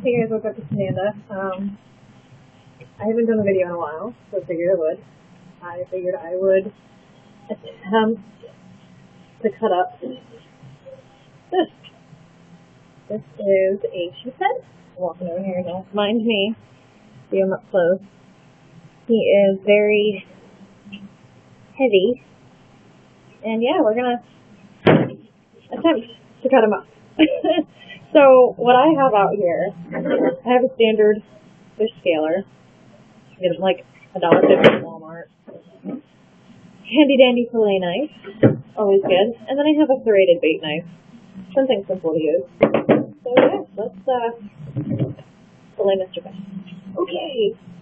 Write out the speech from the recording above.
Hey guys, what's up? It's Amanda. I haven't done a video in a while, so I figured I would attempt to cut up this. This is a sheepshead. I'm walking over here, don't mind me. See him up close. He is very heavy. And yeah, we're gonna attempt to cut him up. So what I have out here, I have a standard fish scaler. Get it like $1.50 at Walmart. Handy dandy fillet knife, always good. And then I have a serrated bait knife. Something simple to use. So yeah, let's fillet Mr. Fish. Okay.